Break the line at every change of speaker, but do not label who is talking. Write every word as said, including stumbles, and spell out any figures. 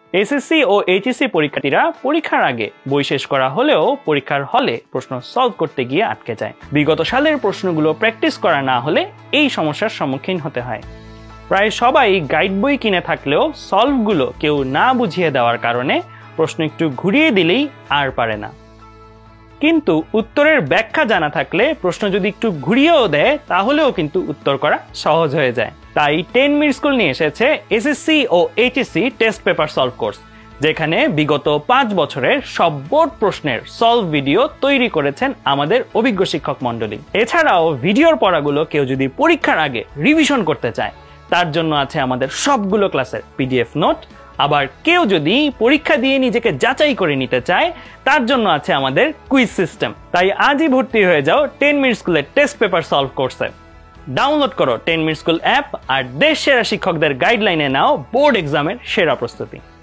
SSC ও HSC পরীক্ষার্থীরা পরীক্ষার আগে বই শেষ করা হলেও পরীক্ষার হলে প্রশ্ন সলভ করতে গিয়ে আটকে যায়। বিগত সালের প্রশ্নগুলো প্র্যাকটিস করা না হলে এই সমস্যার সম্মুখীন হতে হয়। প্রায় সবাই গাইড বই কিনে থাকলেও সলভগুলো কেউ না বুঝিয়ে দেওয়ার কারণে প্রশ্ন একটু ঘুরিয়ে দিলেই আর পারে না। কিন্তু উত্তরের ব্যাখ্যা জানা থাকলে প্রশ্ন যদি একটু ঘুরিয়েও দেয় তাহলেও কিন্তু উত্তর করা সহজ হয়ে যায়। তাই টেন মিনিট স্কুল নিয়ে এসেছে এসএসসি ও HSC test paper solve course, যেখানে বিগত পাঁচ বছরের সব বোর্ড প্রশ্নের সলভ ভিডিও তৈরি করেছেন আমাদের অভিজ্ঞ শিক্ষক মণ্ডলী। এছাড়াও ভিডিওর পড়াগুলো কেউ যদি পরীক্ষার আগে রিভিশন করতে চায় তার জন্য আছে আমাদের সবগুলো ক্লাসের পিডিএফ নোট। আবার কেউ যদি পরীক্ষা দিয়ে নিজেকে যাচাই করে নিতে চায় তার জন্য আছে আমাদের কুইজ সিস্টেম। তাই আজই ভর্তি হয়ে যাও টেন মিনিট স্কুলের টেস্ট পেপার সলভ কোর্সে। ডাউনলোড করো টেন মিনিট স্কুল অ্যাপ আর দেশ সেরা শিক্ষকদের গাইডলাইনে নাও বোর্ড এক্সামের সেরা প্রস্তুতি।